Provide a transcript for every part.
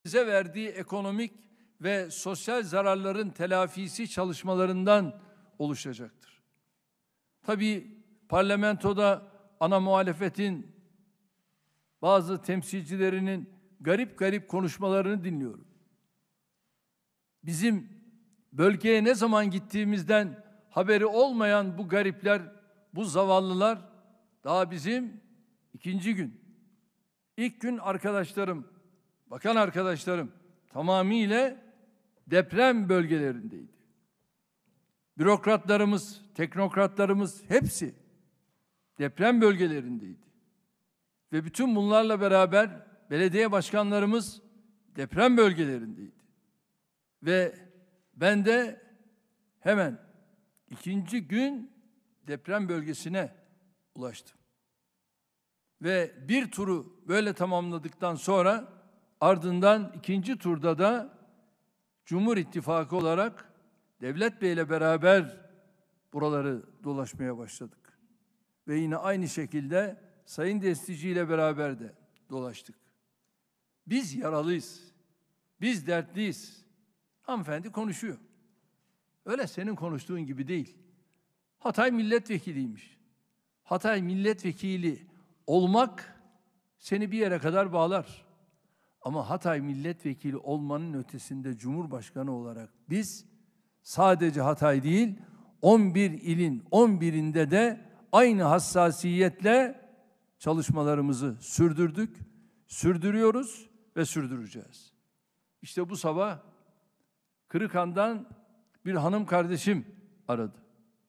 bize verdiği ekonomik ve sosyal zararların telafisi çalışmalarından oluşacaktır. Tabii parlamentoda ana muhalefetin bazı temsilcilerinin garip garip konuşmalarını dinliyorum. Bizim bölgeye ne zaman gittiğimizden haberi olmayan bu garipler, bu zavallılar daha bizim ikinci gün. İlk gün arkadaşlarım, bakan arkadaşlarım tamamıyla deprem bölgelerindeydi. Bürokratlarımız, teknokratlarımız hepsi deprem bölgelerindeydi. Ve bütün bunlarla beraber belediye başkanlarımız deprem bölgelerindeydi. Ve ben de hemen ikinci gün deprem bölgesine ulaştım. Ve bir turu böyle tamamladıktan sonra ardından ikinci turda da Cumhur İttifakı olarak Devlet Bey ile beraber buraları dolaşmaya başladık. Ve yine aynı şekilde Sayın Destici ile beraber de dolaştık. Biz yaralıyız. Biz dertliyiz. Hanımefendi konuşuyor. Öyle senin konuştuğun gibi değil. Hatay milletvekiliymiş. Hatay milletvekili olmak seni bir yere kadar bağlar. Ama Hatay milletvekili olmanın ötesinde Cumhurbaşkanı olarak biz sadece Hatay değil, 11 ilin 11'inde de aynı hassasiyetle çalışmalarımızı sürdürdük, sürdürüyoruz ve sürdüreceğiz. İşte bu sabah Kırıkhan'dan bir hanım kardeşim aradı.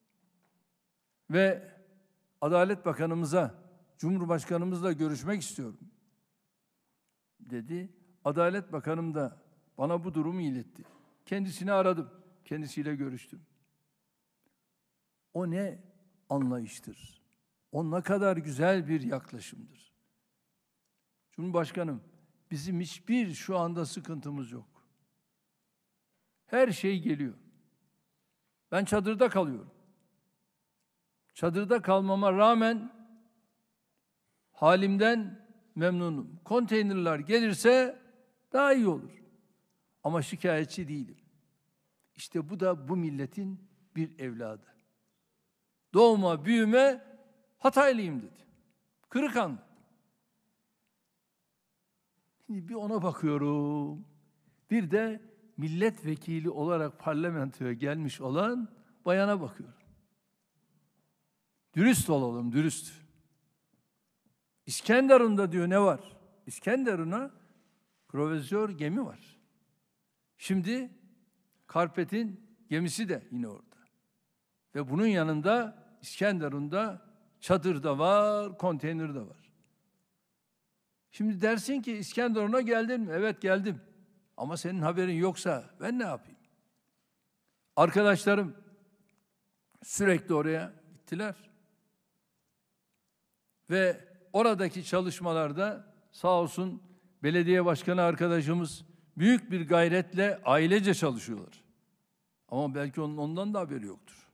Ve Adalet Bakanımıza, Cumhurbaşkanımızla görüşmek istiyorum dedi. Adalet Bakanım da bana bu durumu iletti. Kendisini aradım, kendisiyle görüştüm. O ne anlayıştır. O ne kadar güzel bir yaklaşımdır. Cumhurbaşkanım, bizim hiçbir şu anda sıkıntımız yok. Her şey geliyor. Ben çadırda kalıyorum. Çadırda kalmama rağmen halimden memnunum. Konteynerler gelirse daha iyi olur. Ama şikayetçi değilim. İşte bu da bu milletin bir evladı. Doğma büyüme Hataylıyım dedi. Kırıkhanlı. Şimdi bir ona bakıyorum. Bir de milletvekili olarak parlamentoya gelmiş olan bayana bakıyorum. Dürüst olalım, dürüst. İskenderun'da diyor ne var? İskenderun'a kruvazör gemi var. Şimdi Karpet'in gemisi de yine orada. Ve bunun yanında İskenderun'da çadır da var, konteyner de var. Şimdi dersin ki İskenderun'a geldin mi? Evet geldim. Ama senin haberin yoksa ben ne yapayım? Arkadaşlarım sürekli oraya gittiler. Ve oradaki çalışmalarda sağ olsun belediye başkanı arkadaşımız büyük bir gayretle ailece çalışıyorlar. Ama belki onun ondan da haberi yoktur.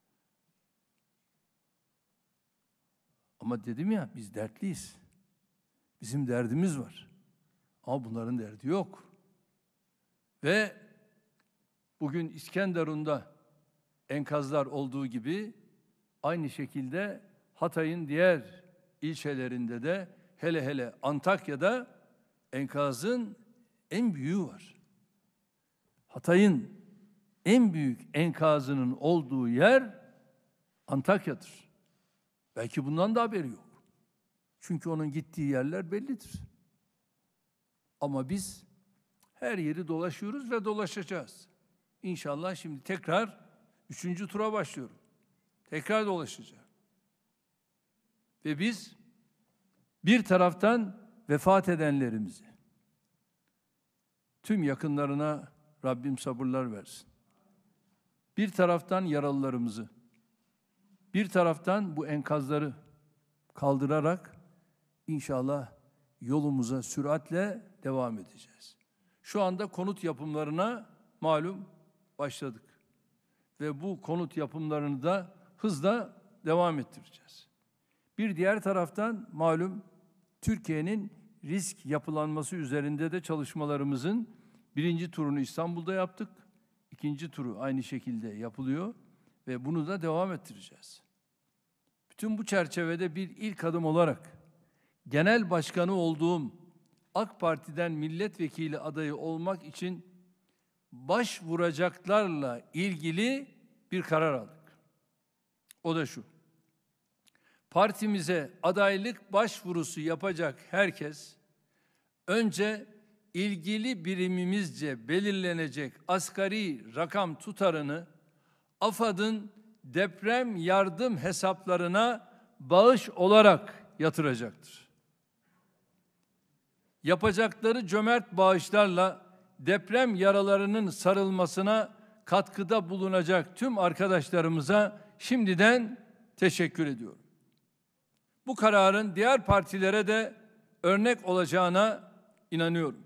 Ama dedim ya biz dertliyiz. Bizim derdimiz var. Ama bunların derdi yok. Ve bugün İskenderun'da enkazlar olduğu gibi aynı şekilde Hatay'ın diğer ilçelerinde de hele hele Antakya'da enkazın en büyüğü var. Hatay'ın en büyük enkazının olduğu yer Antakya'dır. Belki bundan da haberi yok. Çünkü onun gittiği yerler bellidir. Ama biz her yeri dolaşıyoruz ve dolaşacağız. İnşallah şimdi tekrar 3. tura başlıyorum. Tekrar dolaşacağım. Ve biz bir taraftan vefat edenlerimizi, tüm yakınlarına Rabbim sabırlar versin. Bir taraftan yaralılarımızı, bir taraftan bu enkazları kaldırarak inşallah yolumuza süratle devam edeceğiz. Şu anda konut yapımlarına malum başladık. Ve bu konut yapımlarını da hızla devam ettireceğiz. Bir diğer taraftan malum Türkiye'nin risk yapılanması üzerinde de çalışmalarımızın birinci turunu İstanbul'da yaptık. İkinci turu aynı şekilde yapılıyor ve bunu da devam ettireceğiz. Bütün bu çerçevede bir ilk adım olarak genel başkanı olduğum AK Parti'den milletvekili adayı olmak için başvuracaklarla ilgili bir karar aldık. O da şu: partimize adaylık başvurusu yapacak herkes önce ilgili birimimizce belirlenecek asgari rakam tutarını AFAD'ın deprem yardım hesaplarına bağış olarak yatıracaktır. Yapacakları cömert bağışlarla deprem yaralarının sarılmasına katkıda bulunacak tüm arkadaşlarımıza şimdiden teşekkür ediyorum. Bu kararın diğer partilere de örnek olacağına inanıyorum.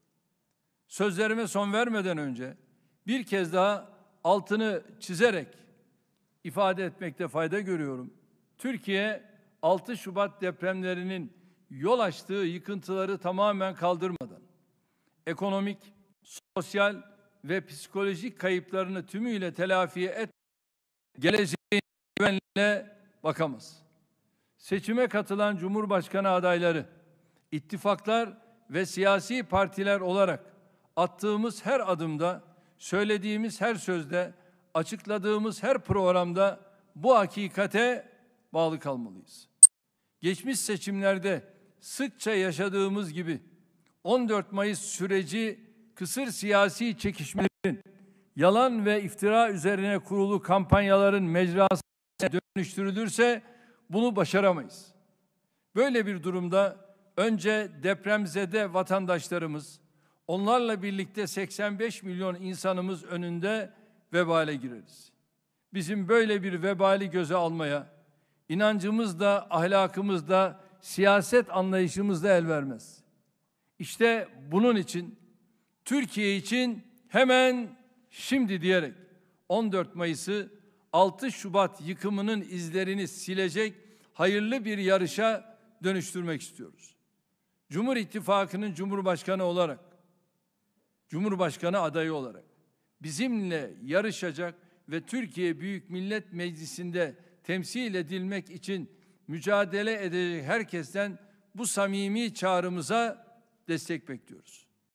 Sözlerime son vermeden önce bir kez daha altını çizerek ifade etmekte fayda görüyorum. Türkiye 6 Şubat depremlerinin yol açtığı yıkıntıları tamamen kaldırmadan ekonomik, sosyal ve psikolojik kayıplarını tümüyle telafi geleceğine güvenle bakamaz. Seçime katılan Cumhurbaşkanı adayları, ittifaklar ve siyasi partiler olarak attığımız her adımda, söylediğimiz her sözde, açıkladığımız her programda bu hakikate bağlı kalmalıyız. Geçmiş seçimlerde sıkça yaşadığımız gibi 14 Mayıs süreci kısır siyasi çekişmelerin, yalan ve iftira üzerine kurulu kampanyaların mecrasına dönüştürülürse bunu başaramayız. Böyle bir durumda önce depremzede vatandaşlarımız, onlarla birlikte 85 milyon insanımız önünde vebale gireriz. Bizim böyle bir vebali göze almaya inancımız da, ahlakımız da, siyaset anlayışımız da el vermez. İşte bunun için, Türkiye için hemen şimdi diyerek 14 Mayıs'ı 6 Şubat yıkımının izlerini silecek hayırlı bir yarışa dönüştürmek istiyoruz. Cumhur İttifakı'nın Cumhurbaşkanı olarak, Cumhurbaşkanı adayı olarak bizimle yarışacak ve Türkiye Büyük Millet Meclisi'nde temsil edilmek için mücadele edecek herkesten bu samimi çağrımıza destek bekliyoruz.